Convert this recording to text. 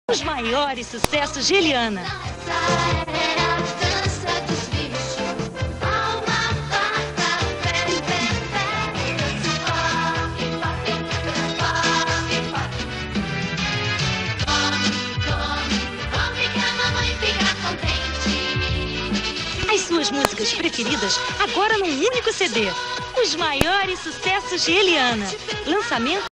Os maiores sucessos de Eliana. As suas músicas preferidas agora num único CD. Os maiores sucessos de Eliana. Lançamento